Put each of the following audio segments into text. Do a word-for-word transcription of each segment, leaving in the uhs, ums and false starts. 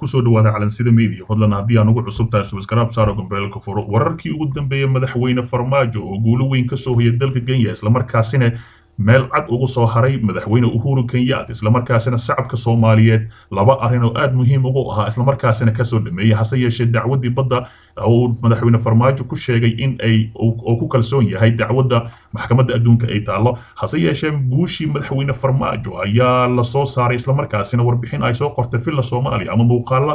kusoo dhawaada calansida media fadlan haddii aan ugu cusub tahay subscribe saaro gombeelka furo wararkii ugu dambeeyay madaxweyne farmaajo oo guulo weyn ka soo hoyay dalka Kenya isla markaasina meel cad ugu soo haray madaxweyne Uhuru Kenyatta isla markaasina shacabka Soomaaliyeed laba arrin oo aad muhiim ugu ah isla markaasina ka soo dhameeyay hase yeeshee dacwadii badda oo madaxweyne farmaajo ku sheegay in ay oo ku kalsoon yahay dacwadda maxkamadda adduunka ay taalo hase yeeshee guushii madaxweyne farmaajo ayaa la soo saaray isla markaasina warbixin ay soo qortay filla Soomaaliya ama muuqaala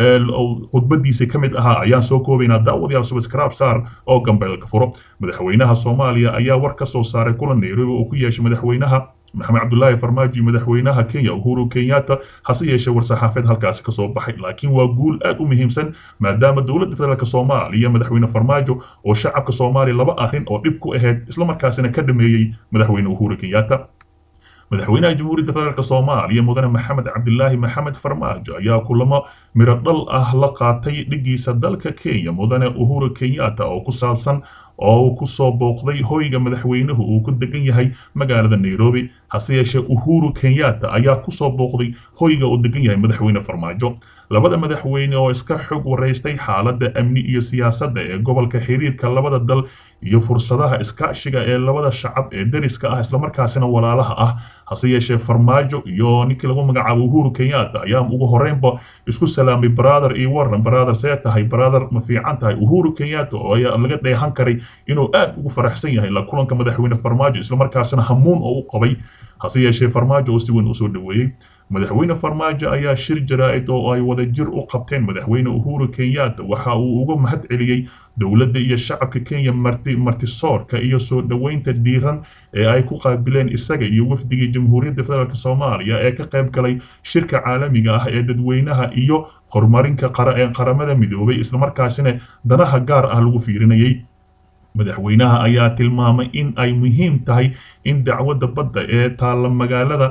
khudbadiisa kamid ahaa ayaan soo koobaynaa daawadayaal subscribe saar oo gambeelka furo madaxweynaha Soomaaliya ayaa war ka soo saaray kulan Nairobi oo ku yeeshay madaxweynaha maxamed cabdullaahi farmaajo madaxweynaha Kenya Uhuru Kenyatta hase yeeshee war-saxaafeed halkaas ka soo baxay laakiin waa guul aad u muhiimsan maadaama dowladda federaalka Soomaaliya madaxweyne farmaajo oo shacabka Soomaaliya laba arrin oo dhib ku ahayd isla markaasina ka dhameeyay madaxweyne Uhuru Kenyatta madaxweynaha jamhuuriyadda federaalka Soomaaliya mudane maxamed cabdullaahi maxamed farmaajo ayaa kulamo miro dhal ah la qaatay dhigiisa dalka Kenya mudane Uhuru Kenyatta oo ku saabsan oo ku soo booqday hoyga madaxweynuhu uu ku degan yahay magaalada Nairobi hase yeeshee Uhuru Kenyatta ayaa ku soo booqday hoyga uu degan yahay madaxweyne farmaajo labada madaxweyne oo iska xog wareystay xaaladda amni iyo siyaasadda ee gobolka xiriirka labada dal iyo fursadaha iskaashiga ee labada shacab ee dariska ah isla markaasina walaalaha ah hase yeeshee farmaajo iyo ninkii lagu magacaabo Uhuru Kenyatta ayaa ugu horreynba isku salaamay brother iyo warran brother see tahay brother ma fiican tahay Uhuru Kenyatta oo laga dheehan karay inuu aad ugu faraxsan yahay la kulanka madaxweyne farmaajo isla markaasina hamuun oo u qabay hase yeeshee farmaajo oo si weyn u soo dhaweeyay madaxweyne farmaajo ayaa shir jaraa'id oo ay wada jir u qabteen madaxweyne Uhuru Kenyatta waxa uu uga mahad celiyay dowladda iyo shacabka Kenya marti martisoorka iyo soo dhaweynta diiran ee ay ku qaabileen isaga iyo wafdigii jamhuuriyadda federaalka Soomaaliya ee ka qayb galay shirka caalamiga ah ee dadweynaha iyo horumarinta qaramada midoobay isla markaasina danaha gaar ah lagu fiirinayay madaxweynaha ayaa tilmaamay in ay muhiim tahay in dacwadda badda ee taala magaalada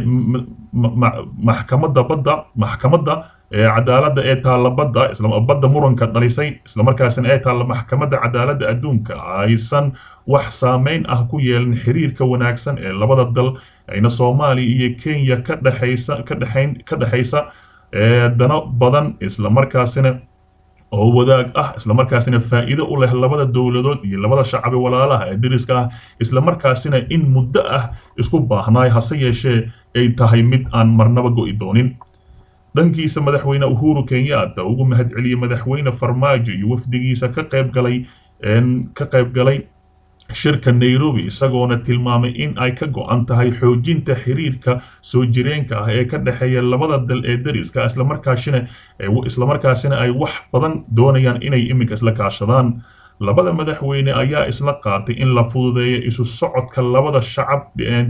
maxkamadda badda maxkamadda cadaaladda ee taala badda isla badda muranka dhalisay isla markaasina ay taala maxkamadda cadaaladda adduunka aysan wax saameyn ah ku yeelan xiriirka wanaagsan ee labada dal ayna Soomaaliya iyo Kenya ka dhaxaysa ka dhaxayn ka dhaxaysa dano badan isla markaasina oo wadaag ah isla markaasina faa'iido u leh labada dawladood iyo labada shacab walaalaha ee dariska ah isla markaasina in muddo ah isku baahnaay hase yeeshee ay tahay mid aan marnaba go'i doonin dhankiisa madaxweyne Uhuru Kenyatta ugu mahad celiyay madaxweyne farmaajo iyo wafdigiisa ka qayb galay ka qayb galay shirka Nairobi isagoona tilmaamay in ay ka go'an tahay xoojinta xiriirka soo jireenka ah ee ka dhaxeeya labada dal ee dariska isla markaasina isla markaasina ay wax badan doonayaan inay iminka isla kaashadaan labada madaxweyne ayaa isla qaatay in la fududeeyo isu socodka labada shacab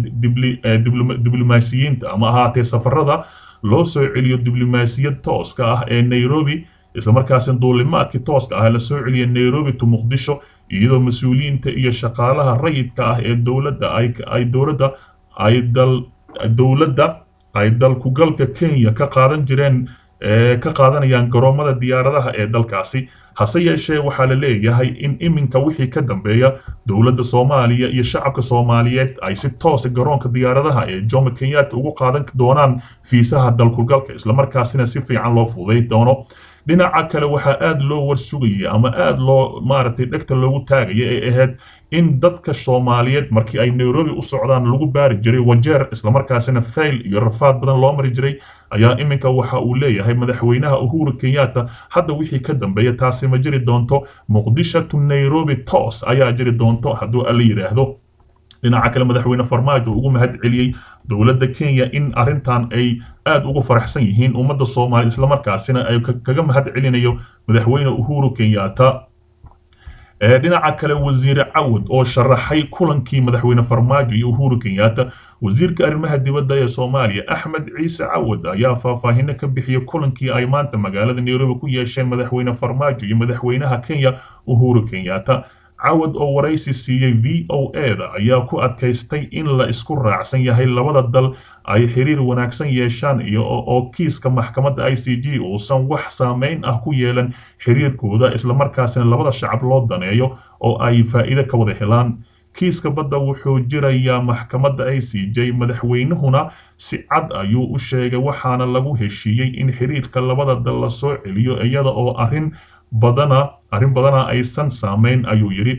diblomaasiyiinta ama ahaatee safarada loo soo celiyo diblomaasiyad tooska ah ee Nairobi isla markaasina duulimaadkii tooska ah la soo celiyay Nairobi to Muqdisho iyadoo mas'uuliyiinta iyo shaqaalaha rayidka ah ee dawladda ay ay dawladda ay dal dawladda ay dalku galka Kenya ka qaadan jireen ee ka qaadanayaan garoomada diyaaradaha ee dalkaasi hase yeeshee waxaa la leeyahay in iminka wixii ka dambeeya dowladda Soomaaliya iyo shacabka Soomaaliyeed ay si toos ah garoonka diyaaradaha ee Jomo Kenyatta ugu qaadan doonaan fiisaha dalku galka isla markaasina si fiican loo fududeyn doono dhinaca kale waxa aad loo warsugayay ama aad loo maartay dhagta loogu taagay ee ahayd in dadka Soomaaliyeed markii ay Nairobi u socdaan lagu baari jiray wajeer isla markaasina fail iyo rafaad badan loo mari jiray ayaa iminka waxa uu leeyahay madaxweynaha Uhuru Kenyatta hadda wixii ka dambeeya taasi ma jiri doonto Muqdisho to Nairobi toos ayaa jiri doonto hadduu alla yiraahdo dhinaca kale madaxweyne farmaajo ugu mahad celiyay dowladda Kenya in arrintan ay aad ugu faraxsan yihiin ummadda Soomaaliya isla markaasina ay kaga mahad celinayo madaxweyne Uhuru Kenyatta ee dhinaca kale wasiir Cawad oo sharaxay kulankii madaxweyne farmaajo iyo Uhuru Kenyatta wasiirka arrimaha dibadda ee Soomaaliya Axmed Ciise Cawad ayaa faahfaahin ka bixiyay kulankii ay maanta magaalada Nairobi ku yeesheen madaxweyne farmaajo iyo madaxweynaha Kenya Uhuru Kenyatta Cawad oo waraysi siiyay V O A da ayaa ku adkaystay in la isku raacsan yahay labada dal ay xiriir wanaagsan yeeshaan iyo oo kiiska maxkamadda I C J uusan wax saameyn ah ku yeelan xiriirkooda isla markaasina labada shacab loo daneeyo oo ay faa'iido ka wada helaan kiiska badda wuxuu jirayaa maxkamadda I C J madaxweynahuna si cad ayuu u sheegay waxaana lagu heshiiyey in xiriirka labada dal la soo celiyo iyada oo arrin badana arrin badana aysan saameyn ayuu yiri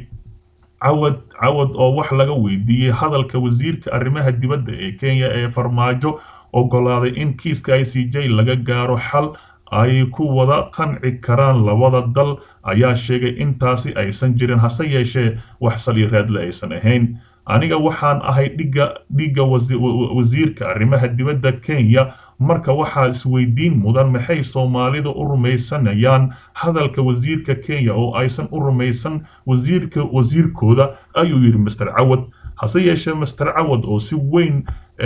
cawad cawad oo wax laga weydiiyey hadalka wasiirka arrimaha dibadda ee Kenya ee Farmaajo ogolaaday in kiiska I C J laga gaaro xal ay ku wada qanci karaan labada dal ayaa sheegay intaasi aysan jirin hase yeeshee wax saliiraad la aysan ahayn aniga waxaan ahay dhiga dhiga wasiirka arrimaha dibadda Kenya marka waxa isweydiin mudan maxay Soomaalida u rumaysanayaan hadalka wasiirka Kenya oo aysan u rumaysan wasiirka wasiirkooda ayuu yiri Mister Cawad hase yeeshee Mister Cawad oo si weyn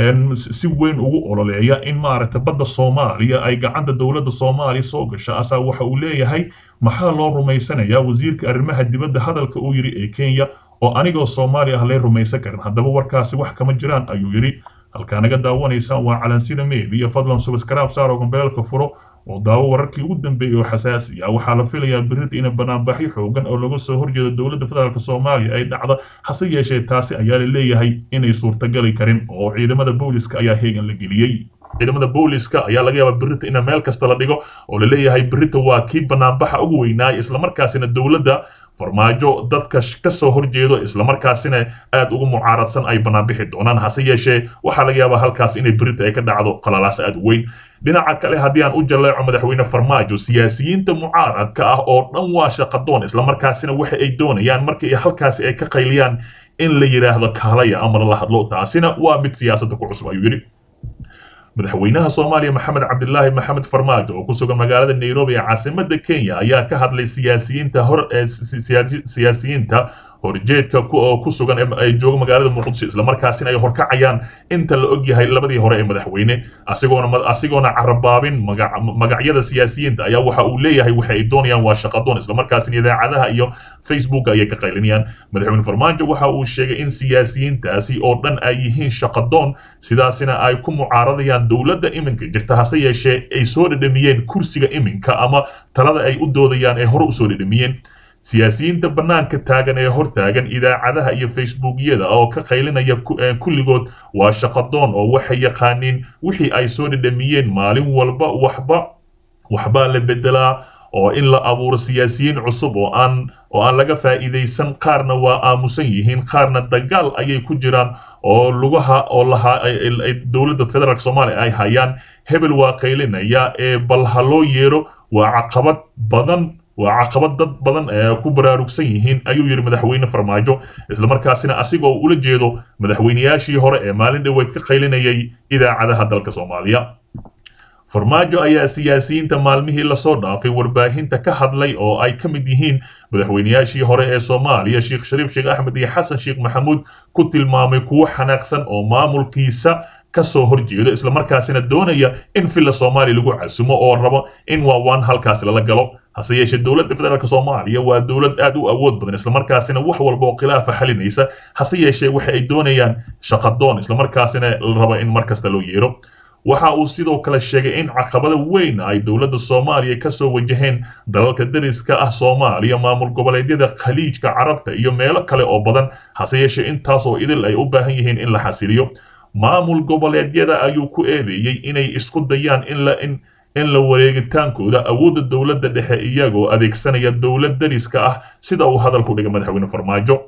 si weyn ugu ololeeya in maaragtay badda Soomaaliya ay gacanta dawladda Soomaaliya soo gasho asaa waxa uu leeyahay maxaa loo rumaysanayaa wasiirka arrimaha dibadda hadalka uu yiri ee Kenya oo anigoo Soomaaliya ah la rumaysan karin haddaba warkaasi wax kama jiraan ayuu yiri halka naga daawanaysaan waa calansida media fadlan subscribe saaro gombeelka furo oo daawo wararkii ugu dambeeyay oo xasaasi ah waxa la filayaa berrito in banaanbaxyo xoogan oo laga soo horjeedo dawladda federaalka Soomaaliya ay dhacdo hase yeeshee taasi ayaa la leeyahay inay suurtagali karin oo ciidamada booliska ayaa heegan la geliyay ciidamada booliska ayaa laga yaabaa berrito in meel kasta la dhigo oo la leeyahay berrito waa kii banaanbaxa ugu weynaay isla markaasina dawladda Farmaajo dadka ka soo horjeedo isla markaasina aad ugu mucaaradsan ay banaan bixi doonaan hase yeeshee waxa laga yaabaa halkaas inay berrito ay ka dhacdo qalalaas aad weyn dhinaca kale haddii aan u jaleeco madaxweyne Farmaajo siyaasiyiinta mucaaradka ah oo dhan waa shaqadoon isla markaasina waxa ay doonayaan markii ay halkaas ay ka qayliyaan in la yiraahdo kaalaya ama la hadlo taasina waa mid siyaasadda ku cusub ayuu yiri madaxweynaha Soomaaliya Maxamed Cabdullaahi Maxamed Farmaajo oo ku sugan magaalada Nairobi ee caasimadda Kenya ayaa ka hadlay siyaasiyiinta hor siyaasiyiinta horjeedka ku sugan ay jooga magaalada Muqdisho isla markaasina ay horkacayaan inta la og yahay labadii hore ee madaxweyne asigoona asigoona carabaabin magacyada siyaasiyiinta ayaa waxa uu leeyahay waxa ay doonayaan waa shaqadoon isla markaasina idaacadaha iyo Facebook ayay ka qaylinayaan madaxweyne Farmaajo waxa uu sheegay in siyaasiyiintaasi oo dhan ay yihiin shaqadoon sidaasina ay ku mucaaradayaan dawladda iminka jirta hase yeeshee ay soo dhadhamiyeen kursiga iminka ama talada ay u doodayaan ee hore u soo dhadhamiyeen siyaasiyiinta banaanka taagan ee hor taagan idaacadaha iyo Facebookyada oo ka qaylinaya kulligood waa shaqadoon oo waxay yaqaaniin wixii ay soo dhadhamiyeen maalin walba waxba waxba la bedelaa oo in la abuuro siyaasiyiin cusub oo aan oo aan laga faa'iideysan qaarna waa aamusan yihiin qaarna dagaal ayay ku jiraan oo lugaha oo laha dawladda federaalka Soomaaliya ay hayaan hebel waa qaylinaya ee bal haloo yeero waa caqabad badan waa caqabad dad badan ee ku baraarugsan yihiin ayuu yiri madaxweyne Farmaajo isla markaasina asigoo ula jeedo madaxweynayaashii hore ee maalin dhaweyd ka qaylinayay idaacadaha dalka Soomaaliya Farmaajo ayaa siyaasiyiinta maalmihii la soo dhaafay warbaahinta ka hadlay oo ay ka mid yihiin madaxweynayaashii hore ee Soomaaliya Sheekh Shariif Sheekh Axmed iyo Xasan Sheekh Maxamuud ku tilmaamay kuwo xanaaqsan oo maamulkiisa ka soo horjeedo isla markaasina doonaya in filla Soomaaliya lagu casumo oo rabo in waawaan halkaas la galo hase yeeshee dawladda federaalka Soomaaliya waa dawlad aad u awood badan isla markaasina wax walba oo khilaaf xalinaysa hase yeeshee waxa ay doonayaan shaqadoon isla markaasina la rabo in markasta loo yeero waxa uu sidoo kale sheegay in caqabada weyn ay dawladda Soomaaliya ka soo wajaheen dalalka dariska ah Soomaaliya maamul goboleedyada khaliijka carabta iyo meelo kale oo badan hase yeeshee intaas oo idil ay u baahan yihiin in la xasiliyo maamul goboleedyada ayuu ku eedeeyay inay isku dayaan in la in in la wareegitaankooda awoodda dawladda dhexe iyagoo adeegsanaya dawlad dariska ah sida uu hadalku dhigay madaxweyne Farmaajo